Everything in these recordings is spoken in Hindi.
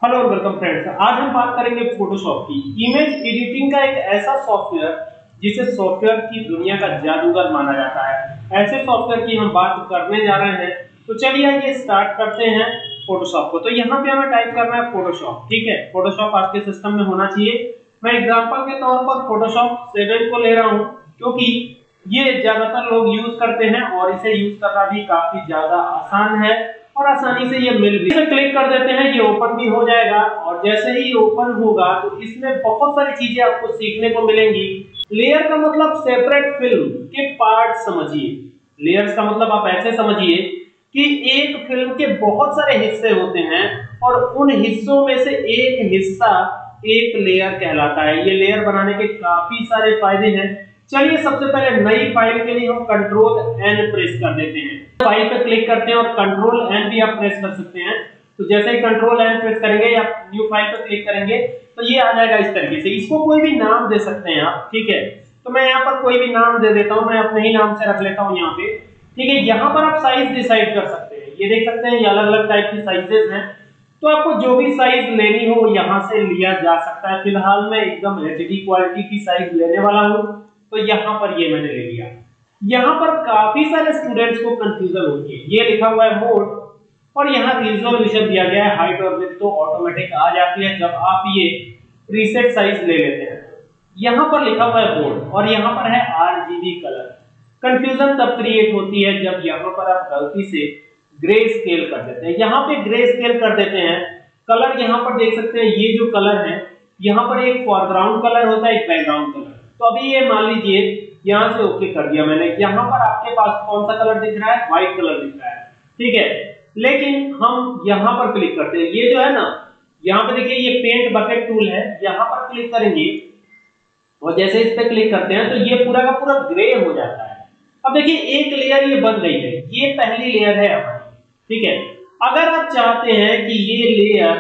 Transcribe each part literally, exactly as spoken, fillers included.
हेलो और वेलकम फ्रेंड्स। आज हम बात करेंगे फोटोशॉप की। इमेज एडिटिंग का एक ऐसा सॉफ्टवेयर जिसे सॉफ्टवेयर की दुनिया का जादूगर माना जाता है। ऐसे सॉफ्टवेयर की हम बात करने जा रहे हैं, तो चलिए ये स्टार्ट करते हैं फोटोशॉप को। तो यहाँ पे हमें टाइप करना है फोटोशॉप, ठीक है। फोटोशॉप आपके सिस्टम में होना चाहिए। मैं एग्जांपल के तौर पर फोटोशॉप सेवन को ले रहा हूँ, क्योंकि ये ज्यादातर लोग यूज करते हैं और इसे यूज करना भी काफी ज्यादा आसान है और आसानी से ये मिल भी। इसे क्लिक कर देते हैं, ये ओपन भी हो जाएगा और जैसे ही ओपन होगा तो इसमें बहुत सारी चीजें आपको सीखने को मिलेंगी। लेयर का मतलब सेपरेट फिल्म के पार्ट समझिए। लेयर्स का मतलब आप ऐसे समझिए कि एक फिल्म के बहुत सारे हिस्से होते हैं और उन हिस्सों में से एक हिस्सा एक लेयर कहलाता है। ये लेयर बनाने के काफी सारे फायदे हैं। चलिए सबसे पहले नई फाइल के लिए हम कंट्रोल एन प्रेस कर देते हैं। फाइल पे क्लिक करते हैं और कंट्रोल एन भी आप प्रेस कर सकते हैं। तो जैसे ही कंट्रोल एन प्रेस करेंगे या न्यू फाइल पे क्लिक करेंगे तो ये आ जाएगा इस तरीके से। इसको कोई भी नाम दे सकते हैं आप, ठीक है। तो मैं यहाँ पर कोई भी नाम दे देता हूँ, मैं अपने ही नाम से रख लेता हूँ यहाँ पे, ठीक है। यहाँ पर आप साइज डिसाइड कर सकते हैं। ये देख सकते हैं ये अलग अलग टाइप की साइजेस हैं, तो आपको जो भी साइज लेनी हो यहाँ से लिया जा सकता है। फिलहाल मैं एकदम एचडी क्वालिटी की साइज लेने वाला हूँ, तो यहाँ पर ये मैंने ले लिया। यहाँ पर काफी सारे स्टूडेंट्स को कंफ्यूजन होती है। ये लिखा हुआ है मोड और यहाँ रिजोल्यूशन दिया गया है हाइट और विड्थ, तो ऑटोमेटिक आ जाती है जब आप ये प्रीसेट साइज ले लेते हैं। यहाँ पर लिखा हुआ है बोर्ड और यहाँ पर है आरजीबी कलर। कंफ्यूजन तब क्रिएट होती है जब यहाँ पर आप गलती से ग्रे स्केल कर देते हैं। यहाँ पे ग्रे स्केल कर देते हैं। कलर यहाँ पर देख सकते हैं, ये जो कलर है यहाँ पर एक फोरग्राउंड कलर होता है, एक बैकग्राउंड कलर। तो अभी ये मान लीजिए यहाँ से ओके कर दिया मैंने। यहाँ पर आपके पास कौन सा कलर दिख रहा है? व्हाइट कलर दिख रहा है, ठीक है। लेकिन हम यहाँ पर क्लिक करते हैं, ये जो है ना, यहाँ पे देखिए ये पेंट बकेट टूल है, यहाँ पर क्लिक करेंगे और जैसे इस पे क्लिक करते हैं तो ये पूरा का पूरा ग्रे हो जाता है। अब देखिए एक लेयर ये बन गई है, ये पहली लेयर है हमारी, ठीक है। अगर आप चाहते हैं कि ये लेयर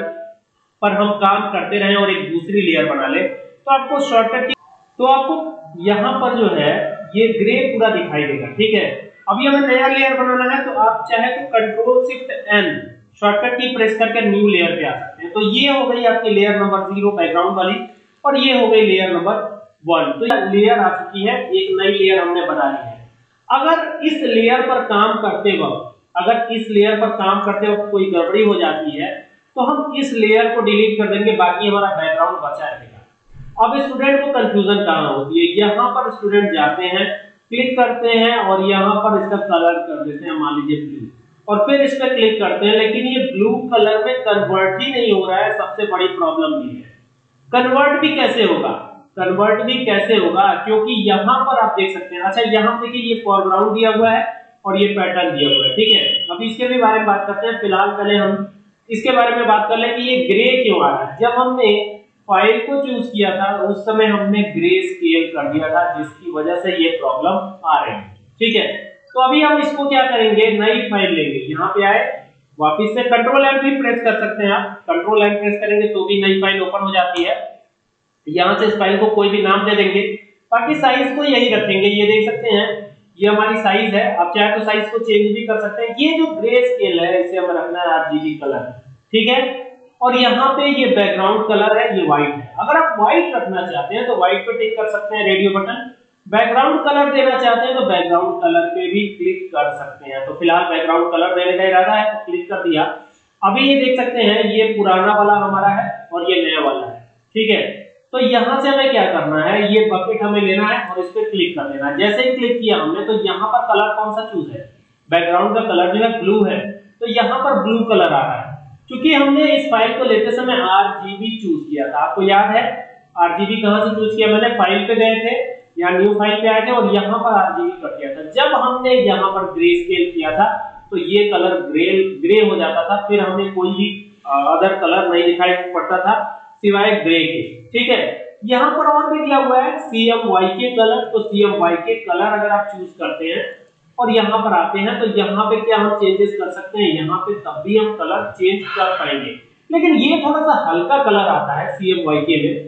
पर हम काम करते रहें और एक दूसरी लेयर बना ले, तो आपको शॉर्टकट की तो आपको यहाँ पर जो है ये ग्रे पूरा दिखाई देगा, ठीक है। अभी हमें नया लेयर बनाना है, तो आप चाहे तो कंट्रोल शिफ्ट एन शॉर्टकट की प्रेस करके न्यू लेयर पे आ सकते हैं। तो ये हो गई आपकी लेयर नंबर जीरो बैकग्राउंड वाली और ये हो गई लेयर नंबर वन। तो ये लेयर आ चुकी है, एक नई लेयर हमने बना ली है। अगर इस लेयर पर काम करते वक्त अगर इस लेयर पर काम करते वक्त कोई गड़बड़ी हो जाती है तो हम इस लेयर को डिलीट कर देंगे, बाकी हमारा बैकग्राउंड बचा रहेगा। अब स्टूडेंट को कंफ्यूजन कहां होती है? यहाँ पर स्टूडेंट जाते हैं, क्लिक करते हैं और यहाँ पर इसका कलर कर देते हैं, मान लीजिए ब्लू, और फिर इस पर क्लिक करते हैं, लेकिन ये ब्लू कलर में कन्वर्ट ही नहीं हो रहा है। सबसे बड़ी प्रॉब्लम ये है। कन्वर्ट भी कैसे होगा? कन्वर्ट भी कैसे होगा क्योंकि यहाँ पर आप देख सकते हैं, अच्छा यहाँ देखिए ये फोरग्राउंड दिया हुआ है और ये पैटर्न दिया हुआ है, ठीक है। अब इसके भी बारे में बात करते हैं। फिलहाल पहले हम इसके बारे में बात कर लें कि ये ग्रे क्यों आ रहा है। जब हमने फाइल को चूज किया था उस समय हमने ग्रे स्केल कर दिया था, जिसकी वजह से ये प्रॉब्लम आ रही है, ठीक है। तो अभी हम इसको क्या करेंगे, नई फाइल लेंगे। यहाँ पे आए, वापस से कंट्रोल एम भी प्रेस कर सकते हैं आप। कंट्रोल एम प्रेस करेंगे तो भी नई फाइल ओपन हो जाती है। यहाँ से इस फाइल को कोई भी नाम दे देंगे, बाकी साइज को यही रखेंगे। ये देख सकते हैं ये हमारी साइज है। आप चाहे तो साइज को चेंज भी कर सकते हैं। ये जो ग्रे स्केल है इसे हमें रखना है आरजीबी कलर, ठीक है। और यहाँ पे ये बैकग्राउंड कलर है, ये व्हाइट है। अगर आप व्हाइट रखना चाहते हैं तो व्हाइट पे टिक कर सकते हैं, रेडियो बटन। बैकग्राउंड कलर देना चाहते हैं तो बैकग्राउंड कलर पे भी क्लिक कर सकते हैं। तो फिलहाल बैकग्राउंड कलर देने का इरादा है तो क्लिक कर दिया। अभी ये देख सकते हैं ये पुराना वाला हमारा है और ये नया वाला है, ठीक है। तो यहाँ से हमें क्या करना है, ये बकेट हमें लेना है और इस पे क्लिक कर देना है। जैसे ही क्लिक किया हमने तो यहाँ पर कलर कौन सा चूज है? बैकग्राउंड का कलर जो है ब्लू है, तो यहाँ पर ब्लू कलर आ रहा है। क्योंकि हमने इस फाइल को लेते समय आरजीबी चूज किया था, आपको याद है आरजीबी कहां से चूज किया? मैंने फाइल पे गए थे, यहाँ न्यू फाइल पे आए थे और यहाँ पर आरजीबी कर दिया था। जब हमने यहाँ पर ग्रे स्केल किया था तो ये कलर ग्रे ग्रे हो जाता था, फिर हमें कोई भी अदर कलर नहीं दिखाई पड़ता था सिवाय ग्रे के, ठीक है। यहाँ पर और भी दिया हुआ है सीएमवाई कलर। तो सीएमवाई कलर अगर आप चूज करते हैं और यहाँ पर आते हैं तो यहाँ पे क्या हम चेंजेस कर सकते हैं? यहाँ पे तब भी हम कलर चेंज कर पाएंगे, लेकिन ये थोड़ा सा हल्का कलर आता है सीएमवाई में,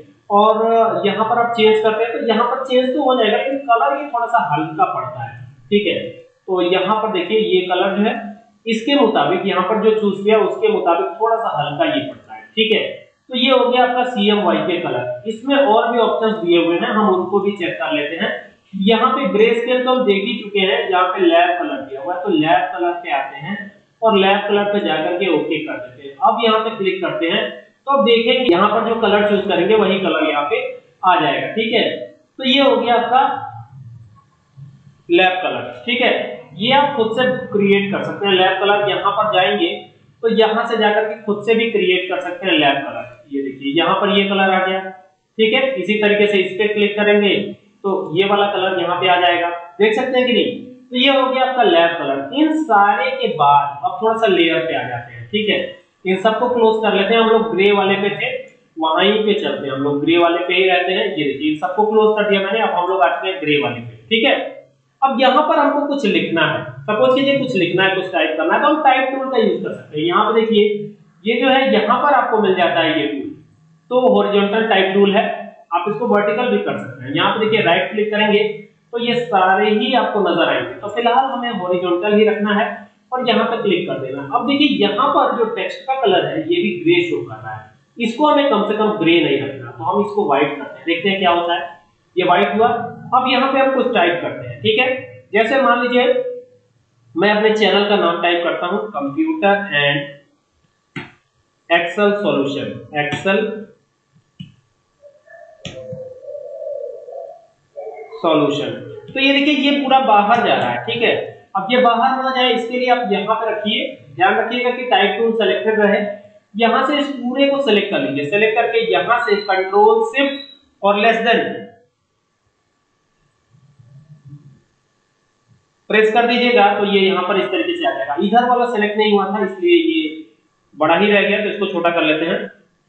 और यहाँ पर आप चेंज करते हैं तो यहाँ पर चेंज तो हो जाएगा, लेकिन कलर ये थोड़ा सा हल्का पड़ता है, ठीक है। तो यहाँ पर देखिए ये कलर जो है इसके मुताबिक यहाँ पर जो चूज किया उसके मुताबिक थोड़ा सा हल्का ये पड़ता है। ठीक है। तो ये हो गया आपका C M Y K colour. इसमें और भी ऑप्शंस दिए हुए हैं, हम उनको भी चेक कर लेते हैं। यहाँ पे ग्रे स्केल तो हम देख ही चुके हैं, जहाँ पे लैब कलर दिया हुआ है, तो लैब कलर पे आते हैं और लैब कलर पे जाकर के ओके कर देते हैं। अब यहाँ पे क्लिक करते हैं तो अब देखेंगे यहाँ पर जो कलर चूज करेंगे वही कलर यहाँ पे आ जाएगा, ठीक है। तो ये हो गया आपका लैब कलर, ठीक है। ये आप खुद से क्रिएट कर सकते हैं लैब कलर। यहाँ पर जाएंगे तो यहाँ से जाकर के खुद से भी क्रिएट कर सकते हैं लैब कलर। ये देखिए यहाँ पर ये कलर आ गया, ठीक है। इसी तरीके से इस पे क्लिक करेंगे तो ये वाला कलर यहाँ पे आ जाएगा, देख सकते हैं कि नहीं। तो ये हो गया आपका लैब कलर। इन सारे के बाद अब थोड़ा सा लेयर पे आ जाते हैं, ठीक है। इन सबको क्लोज कर लेते हैं। हम लोग ग्रे वाले पे थे, वहीं पे चलते हैं, हम लोग ग्रे वाले पे ही रहते हैं। ये देखिए इन सबको क्लोज कर दिया मैंने। अब हम लोग आते हैं ग्रे वाले पे, ठीक है। अब यहाँ पर हमको कुछ लिखना है, सपोज कीजिए कुछ लिखना है, कुछ टाइप करना है, तो हम टाइप टूल का यूज कर सकते हैं। यहाँ पे देखिए ये जो है यहाँ पर आपको मिल जाता है ये टूल, तो हॉरिजॉन्टल टाइप टूल है। आप इसको वर्टिकल भी कर सकते हैं। यहाँ पे देखिए राइट क्लिक करेंगे तो ये सारे ही आपको नजर आएंगे। तो फिलहाल हमें हॉरिजॉन्टल ही रखना है और यहाँ पे क्लिक कर देना। अब देखिए यहाँ पर जो टेक्स्ट का कलर है ये भी ग्रे शो कर रहा है, इसको हमें कम से कम ग्रे नहीं रखना, तो हम इसको व्हाइट करते हैं, देखते हैं क्या होता है। ये व्हाइट हुआ। अब यहाँ पे हम कुछ टाइप करते हैं, ठीक है। जैसे मान लीजिए मैं अपने चैनल का नाम टाइप करता हूं, computer and Excel solution, Excel solution. तो ये देखिए ये पूरा बाहर जा रहा है, ठीक है। अब ये बाहर ना जाए इसके लिए आप यहाँ पे रखिए, ध्यान रखिएगा कि टाइप टूल सेलेक्टेड रहे। यहां से इस पूरे को सेलेक्ट कर लीजिए, सेलेक्ट करके यहां से कंट्रोल शिफ्ट और लेस देन प्रेस कर दीजिएगा तो ये यहां पर इस तरीके से आ जाएगा। इधर वाला सेलेक्ट नहीं हुआ था इसलिए ये बड़ा ही रह गया, तो इसको छोटा कर लेते हैं।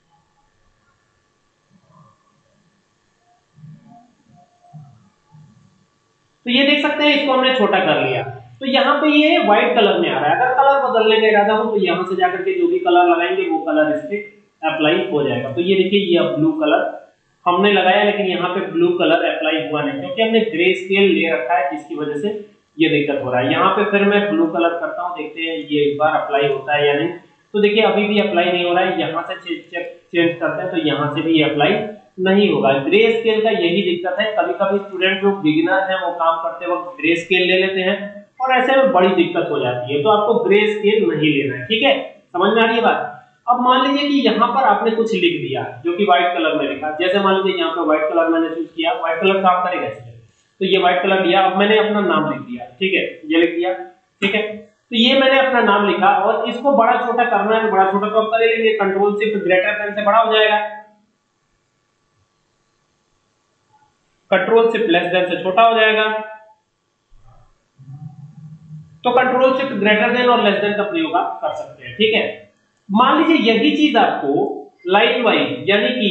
तो ये देख सकते हैं इसको हमने छोटा कर लिया। तो यहाँ पे ये व्हाइट कलर में आ रहा है। अगर कलर बदलने का इरादा हो तो यहाँ से जाकर के जो भी कलर लगाएंगे वो कलर इस पे अप्लाई हो जाएगा। तो ये देखिए ये ब्लू कलर हमने लगाया, लेकिन यहाँ पे ब्लू कलर अप्लाई हुआ नहीं क्योंकि हमने ग्रे स्केल ले रखा है, जिसकी वजह से ये दिक्कत हो रहा है। यहाँ पे फिर मैं ब्लू कलर करता हूँ, देखते हैं ये एक बार अप्लाई होता है या नहीं। तो देखिए अभी भी अप्लाई नहीं हो रहा है। यहाँ से चेंज करते हैं तो यहाँ से भी अप्लाई नहीं होगा। ग्रे स्केल का यही दिक्कत है। कभी कभी स्टूडेंट जो बिगिनर हैं वो काम करते वक्त ग्रे स्केल ले लेते हैं और ऐसे में बड़ी दिक्कत हो जाती है। तो आपको ग्रे स्केल नहीं लेना है, ठीक है। समझ में आ रही है बात। अब मान लीजिए कि यहाँ पर आपने कुछ लिख दिया जो कि व्हाइट कलर में लिखा। जैसे मान लीजिए यहाँ पे व्हाइट कलर मैंने चूज किया, व्हाइट कलर काम करेगा इसमें, तो ये व्हाइट कलर दिया। अब मैंने अपना नाम लिख दिया, ठीक है, ये लिख दिया, ठीक है। तो ये मैंने अपना नाम लिखा और इसको बड़ा छोटा करना है, बड़ा छोटा तो आप कर लेंगे, कंट्रोल शिफ्ट ग्रेटर देन से बड़ा हो जाएगा, कंट्रोल शिफ्ट लेस देन से छोटा हो जाएगा। तो कंट्रोल शिफ्ट ग्रेटर देन और लेस देन का प्रयोग आप कर सकते हैं, ठीक है। मान लीजिए यही चीज आपको लाइन वाइज यानी कि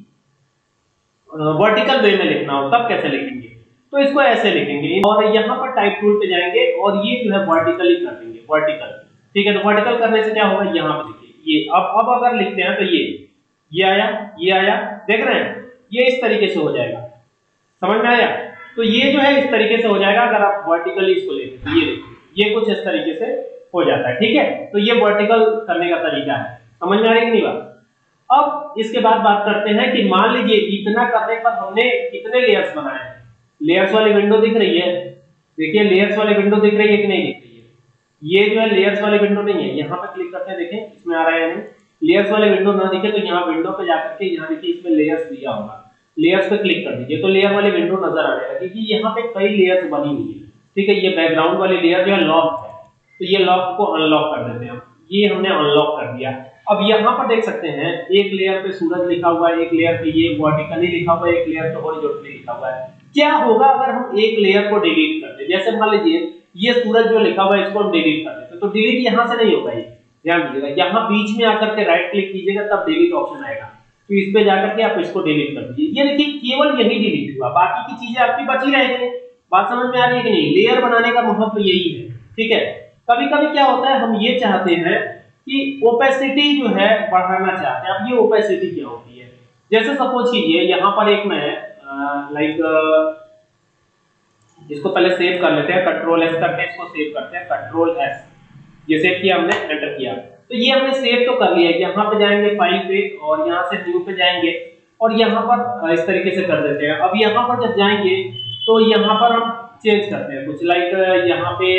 वर्टिकल वे में लिखना हो, तब कैसे लिखेंगे? तो इसको ऐसे लिखेंगे और यहाँ पर टाइप टूल पे जाएंगे और ये जो है वर्टिकली कर देंगे, वर्टिकल, ठीक है। तो वर्टिकल करने से क्या होगा, यहाँ पे देखिए ये अब अब अगर लिखते हैं तो ये ये आया, ये आया, देख रहे हैं, ये इस तरीके से हो जाएगा। समझ में आया? तो ये जो है इस तरीके से हो जाएगा अगर आप वर्टिकली इसको लेते हैं। ये देखिए ये कुछ इस तरीके से हो जाता है, ठीक है। तो ये वर्टिकल करने का तरीका है। समझ में आ रही है कि नहीं बात? अब इसके बाद बात करते हैं कि मान लीजिए इतना करने पर हमने कितने लेयर्स बनाए हैं। लेयर्स वाली विंडो दिख रही है, देखिए लेयर्स वाली विंडो दिख रही है कि नहीं दिख रही है? ये जो है लेयर्स वाली विंडो नहीं है। यहाँ पे क्लिक करते हैं, देखें इसमें आ रहा है या नहीं। लेयर्स वाली विंडो ना दिखे तो यहाँ विंडो पे जाकर के यहाँ देखिए इसमें लेयर्स दिया होगा, लेयर्स पे क्लिक कर दीजिए तो लेयर वाली विंडो नजर आ जाएगी कि यहाँ पे कई लेयर्स बनी हुई है, ठीक है। ये बैकग्राउंड वाली लेयर जो है लॉक है, तो ये लॉक को अनलॉक कर देते हैं। ये हमने अनलॉक कर दिया। अब यहाँ पर देख सकते हैं एक लेयर पे सूरज लिखा हुआ है, एक लेयर पे ये वर्टिकली लिखा हुआ है, एक लेयर पे हॉरिजॉन्टली लिखा हुआ है। क्या होगा अगर हम एक लेयर को डिलीट कर दें? जैसे मान लीजिए ये सूरज जो लिखा हुआ है इसको हम डिलीट कर देते, तो डिलीट यहाँ से नहीं होगा, ये ध्यान दीजिएगा। यहाँ बीच में आकर के राइट क्लिक कीजिएगा तब डिलीट ऑप्शन आएगा, तो इस पे जाकर के आप इसको डिलीट कर दीजिए। ये देखिए केवल यही डिलीट हुआ, बाकी की चीजें आपकी बची रहेगी। बात समझ में आ रही है कि नहीं? लेयर बनाने का महत्व यही है, ठीक है। कभी कभी क्या होता है हम ये चाहते हैं कि ओपेसिटी जो है बढ़ाना चाहते हैं। अब ये ओपेसिटी क्या होती है? जैसे सपोज कीजिए यहाँ पर एक मैं लाइक इसको पहले सेव कर लेते हैं, कंट्रोल एस करके इसको सेव करते हैं, कंट्रोल एस, ये सेव किया हमने, एंटर किया। तो ये हमने सेव तो कर लिया है। यहाँ पे जाएंगे फाइल पे और यहाँ से न्यू पे जाएंगे और यहाँ पर इस तरीके से कर देते हैं। अब यहाँ पर जब जाएंगे तो यहाँ पर हम चेंज करते हैं कुछ, लाइक यहाँ पे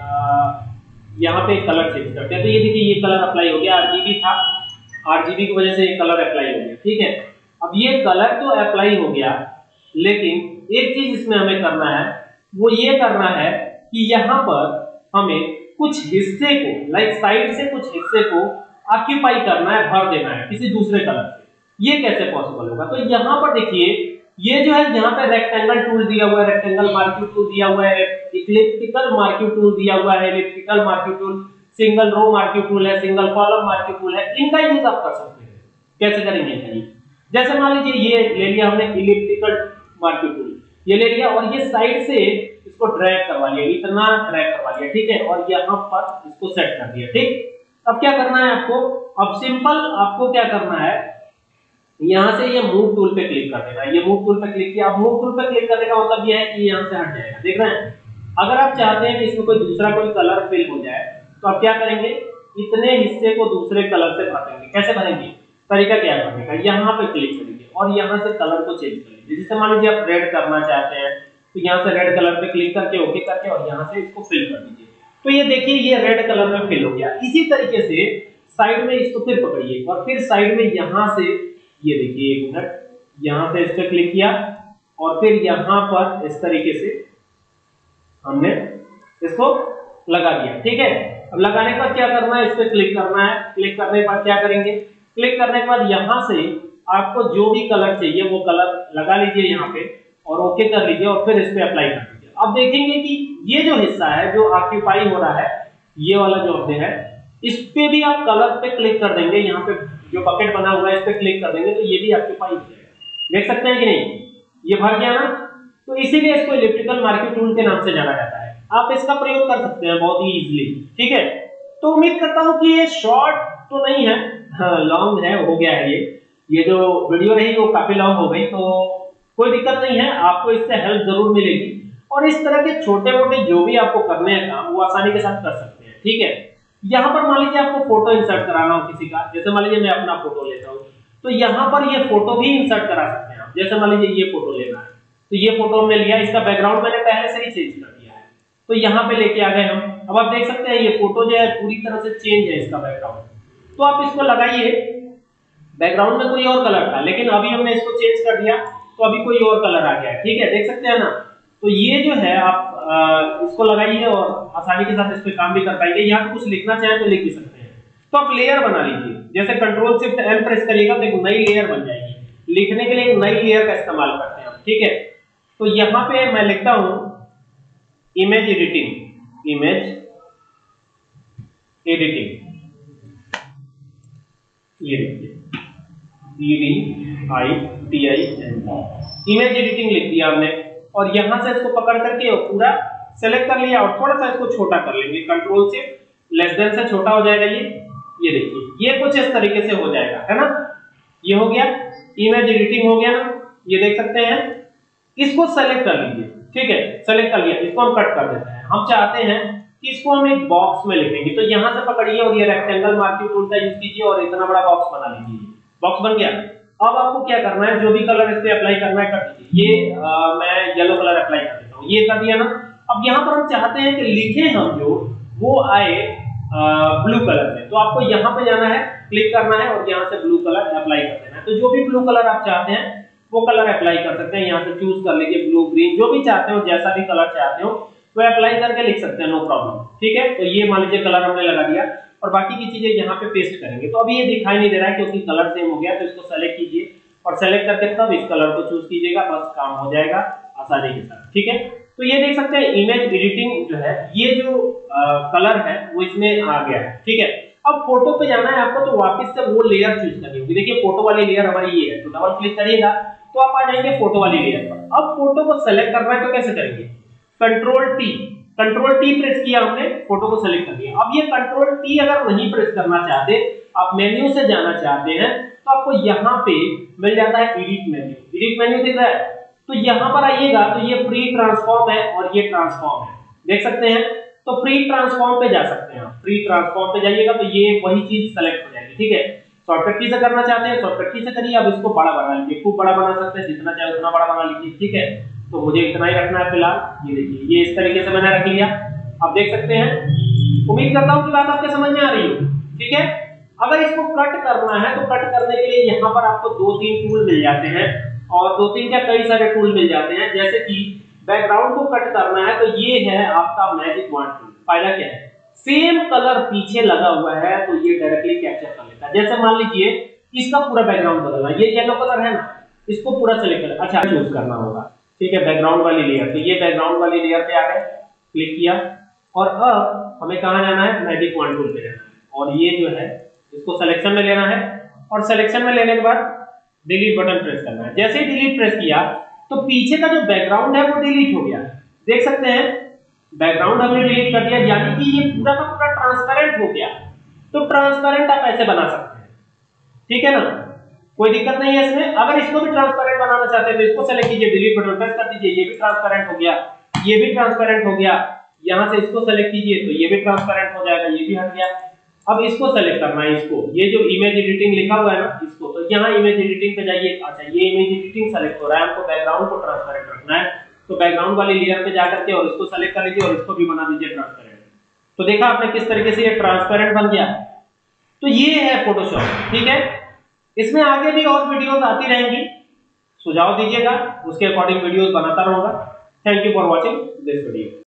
यहाँ पे कलर चेंज करते हैं। तो ये देखिए ये कलर अप्लाई हो गया, आरजीबी था, आरजीबी की वजह से ये कलर अप्लाई हो गया। ठीक है, अब ये कलर तो अप्लाई हो गया, लेकिन एक चीज इसमें हमें करना है, वो ये करना है कि यहाँ पर हमें कुछ हिस्से को, लाइक साइड से कुछ हिस्से को ऑक्यूपाई करना है, भर देना है किसी दूसरे कलर से। ये कैसे पॉसिबल होगा? तो यहाँ पर देखिए ये जो है यहाँ पे रेक्टेंगल टूल दिया हुआ है, रेक्टेंगल मार्क्यू टूल दिया हुआ है, इक्लिप्टिकल मार्क्यू टूल दिया हुआ है, elliptical marquee tool, single row marquee tool है, सिंगल कॉलम मार्क्यू टूल है। इनका यूज आप कर सकते हैं। कैसे करेंगे? जैसे मान लीजिए ये ले लिया हमने इलिप्टिकल मार्क्यू टूल, ये ले लिया और ये साइड से इसको ड्रैग करवा लिया, इतना ड्रैग करवा लिया। ठीक है, और यहाँ पर इसको सेट कर दिया। ठीक, अब क्या करना है आपको? अब सिंपल आपको क्या करना है, यहाँ से ये मूव टूल पे क्लिक कर देना है। ये मूव टूल पे क्लिक किया। अब मूव टूल पे क्लिक करने का मतलब ये है कि यहाँ से हट जाएगा। देख रहे हैं? अगर आप चाहते हैं कि इसमें कोई दूसरा कोई कलर फिल हो जाए तो आप क्या करेंगे? इतने हिस्से को दूसरे कलर से भरेंगे। कैसे भरेंगे? तरीका क्या है भरने का? यहाँ पे क्लिक करेंगे और यहाँ से कलर को चेंज कर लीजिए। जैसे मान लीजिए आप रेड करना चाहते हैं तो यहाँ से रेड कलर पे क्लिक करके ओके करके और यहाँ से इसको फिल कर दीजिए। तो ये देखिए ये रेड कलर में फिल हो गया। इसी तरीके से साइड में इसको फिर पकड़िए और फिर साइड में यहाँ से ये देखिए एक मिनट, यहाँ से इस पे क्लिक किया और फिर यहाँ पर इस तरीके से हमने इसको लगा दिया। ठीक है, अब लगाने के बाद क्या करना है? इस पे क्लिक करना है। क्लिक करने के बाद क्या करेंगे? क्लिक करने के बाद यहाँ से आपको जो भी कलर चाहिए वो कलर लगा लीजिए यहाँ पे और ओके कर लीजिए और फिर इस पे अप्लाई कर दीजिए। अब देखेंगे कि ये जो हिस्सा है जो ऑक्यूपाई हो रहा है, ये वाला जो अपने है, इस पे भी आप कलर पे क्लिक कर देंगे। यहाँ पे जो बकेट बना हुआ है इस पे क्लिक कर देंगे तो ये भी ऑक्यूपाई हो जाएगा। देख सकते हैं कि नहीं? ये भर गया ना? तो इसीलिए इसको इलिप्टिकल मार्क्यू टूल के नाम से जाना जाता है। आप इसका प्रयोग कर सकते हैं बहुत ही इजीली। ठीक है, तो उम्मीद करता हूं कि ये शॉर्ट तो नहीं है, लॉन्ग है, हो गया है। ये ये जो वीडियो रही वो काफी लॉन्ग हो गई, तो कोई दिक्कत नहीं है, आपको इससे हेल्प जरूर मिलेगी और इस तरह के छोटे मोटे जो भी आपको करने हैं काम वो आसानी के साथ कर सकते हैं। ठीक है, यहाँ पर मान लीजिए आपको फोटो इंसर्ट कराना हो किसी का, जैसे मान लीजिए मैं अपना फोटो लेता हूँ तो यहाँ पर ये फोटो भी इंसर्ट करा सकते हैं आप। जैसे मान लीजिए ये फोटो लेना है तो ये फोटो हमने लिया, इसका बैकग्राउंड मैंने पहले से ही चेंज कर दिया है तो यहाँ पे लेके आ गए हम। अब आप देख सकते हैं ये फोटो जो है पूरी तरह से चेंज है इसका बैकग्राउंड। तो आप इसको लगाइए, बैकग्राउंड में कोई और कलर था लेकिन अभी हमने इसको चेंज कर दिया तो अभी कोई और कलर आ गया है। ठीक है, देख सकते हैं ना? तो ये जो है आप आ, इसको लगाइए और आसानी के साथ इस पे काम भी कर पाएंगे। यहाँ पे कुछ लिखना चाहे तो लिख भी सकते हैं। तो आप लेयर बना लीजिए, जैसे कंट्रोल शिफ्ट एल प्रेस करिएगा तो एक नई लेयर बन जाएगी। लिखने के लिए एक नई लेयर का इस्तेमाल करते हैं हम। ठीक है, तो यहाँ पे मैं लिखता हूं इमेज एडिटिंग, इमेज एडिटिंग, ये देखिए E D I T I N, image editing लिख दिया हमने और यहां से इसको पकड़ करके पूरा सेलेक्ट कर लिया और थोड़ा सा इसको छोटा कर लेंगे। कंट्रोल से लेस देन से छोटा हो जाएगा ये ये देखिए ये कुछ इस तरीके से हो जाएगा, है ना? ये हो गया, इमेज एडिटिंग हो गया ना, ये देख सकते हैं। इसको सेलेक्ट कर लीजिए। ठीक है, सेलेक्ट कर लिया, इसको हम कट कर देते हैं। हम चाहते हैं कि इसको हम एक बॉक्स में लिखेंगे तो यहां से पकड़िए और ये रेक्टेंगल मार्क्यू टूल का यूज कीजिए और इतना बड़ा बॉक्स बना लीजिए। बॉक्स बन गया। अब आपको क्या करना है, जो भी कलर इस पे अप्लाई करना है कर दीजिए। ये आ, मैं येलो कलर अप्लाई कर देता हूं, ये कर दिया ना। अब यहाँ पर हम चाहते हैं कि लिखे हम जो वो आए ब्लू कलर में, तो आपको यहाँ पे जाना है, क्लिक करना है और यहाँ से ब्लू कलर अप्लाई कर देना है। तो जो भी ब्लू कलर आप चाहते हैं वो कलर अप्लाई कर सकते हैं। यहाँ से चूज कर लीजिए ब्लू, ग्रीन, जो भी चाहते हो, जैसा भी कलर चाहते हो वो अप्लाई करके लिख सकते हैं, नो प्रॉब्लम। ठीक है, तो ये मान लीजिए कलर हमने लगा दिया और बाकी की चीजें यहाँ पे पेस्ट करेंगे। तो अभी ये दिखाई नहीं दे रहा है क्योंकि कलर सेम हो गया, तो इसको सेलेक्ट कीजिए और सेलेक्ट करके तब इस कलर को चूज कीजिएगा, बस काम हो जाएगा आसानी के साथ। ठीक है, तो ये देख सकते हैं इमेज एडिटिंग जो है, ये जो आ, कलर है वो इसमें आ गया है। ठीक है, अब फोटो पे जाना है आपको तो वापस से वो लेयर चूज करनी होगी। देखिए फोटो वाली लेयर हमारी ये है, तो डबल क्लिक करिएगा तो आप आ जाएंगे फोटो वाली लेयर पर। अब फोटो को सेलेक्ट करना है तो कैसे करेंगे, control T, control T press किया हमने, फोटो को सेलेक्ट कर लिया। अब ये कंट्रोल टी अगर नहीं प्रेस करना चाहते, आप मेन्यू से जाना चाहते हैं तो आपको यहाँ पे मिल जाता है एडिट मेन्यू। एडिट मेन्यू दिख रहा है, तो यहाँ पर आइएगा तो ये फ्री ट्रांसफॉर्म है और ये ट्रांसफॉर्म है, देख सकते हैं। तो फ्री ट्रांसफॉर्म पे जा सकते हैं। फ्री ट्रांसफॉर्म पे जाइएगा तो ये वही चीज सेलेक्ट हो जाएगी, ठीक है। शॉर्टकट की से करना चाहते हैं शॉर्टकट की से करिए। अब इसको बड़ा बना लीजिए, खूब बड़ा बना सकते हैं, जितना चाहे उतना बड़ा बना लीजिए, ठीक है। तो मुझे इतना ही रखना है फिलहाल। ये देखिए, ये इस तरीके से मैंने रख लिया। अब देख सकते हैं, उम्मीद करता हूं कि बात आपके समझ में आ रही हो, ठीक है। अगर इसको कट करना है तो कट करने के लिए यहाँ पर आपको दो तीन टूल मिल जाते हैं, और दो तीन क्या कई सारे टूल मिल जाते हैं। जैसे कि बैकग्राउंड को कट करना है तो ये है आपका मैजिक वॉन्ड टूल। फायदा क्या है, सेम कलर पीछे लगा हुआ है तो ये डायरेक्टली कैप्चर कर लेता है। जैसे मान लीजिए इसका पूरा बैकग्राउंड बदलना, ये येलो कलर है ना, इसको पूरा सेलेक्ट कर, अच्छा चूज करना होगा, ठीक है, बैकग्राउंड वाली लेयर। तो ये बैकग्राउंड वाली लेयर पे आ गए, क्लिक किया, और अब हमें कहां जाना है, मैजिक वॉन्ड टूल पे जाना है, और ये जो है इसको सिलेक्शन में लेना है, और सिलेक्शन में लेने के बाद डिलीट बटन प्रेस करना है। जैसे ही डिलीट प्रेस किया तो पीछे का जो बैकग्राउंड है वो डिलीट हो गया, देख सकते हैं, बैकग्राउंड हमने डिलीट कर दिया, यानी कि ये पूरा का पूरा ट्रांसपेरेंट हो गया। तो ट्रांसपेरेंट आप ऐसे बना सकते हैं, ठीक है ना, कोई दिक्कत नहीं है इसमें। अगर इसको भी ट्रांसपेरेंट बनाना चाहते हैं तो इसको सेलेक्ट कीजिए, डिलीट बटन प्रेस कर दीजिए, ये भी ट्रांसपेरेंट हो गया, ये भी ट्रांसपेरेंट हो गया। यहां से इसको सेलेक्ट कीजिए तो ये भी ट्रांसपेरेंट हो जाएगा, ये भी हट गया। अब इसको सेलेक्ट करना है, इसको, ये जो इमेज एडिटिंग लिखा हुआ है ना, इसको, तो यहाँ इमेज एडिटिंग पे जाइए। अच्छा, ये इमेज एडिटिंग सेलेक्ट हो रहा है, हमको बैकग्राउंड को ट्रांसपेरेंट रखना है, तो बैकग्राउंड वाली लेयर पे जाकर के और इसको सेलेक्ट कर लीजिए और इसको भी बना दीजिए ट्रांसपेरेंट। तो देखा आपने किस तरीके से ये ट्रांसपेरेंट बन गया। तो ये है फोटोशॉप, ठीक है। इसमें आगे भी और वीडियोस आती रहेंगी, सुझाव दीजिएगा, उसके अकॉर्डिंग वीडियोस बनाता रहूंगा। Thank you for watching this video.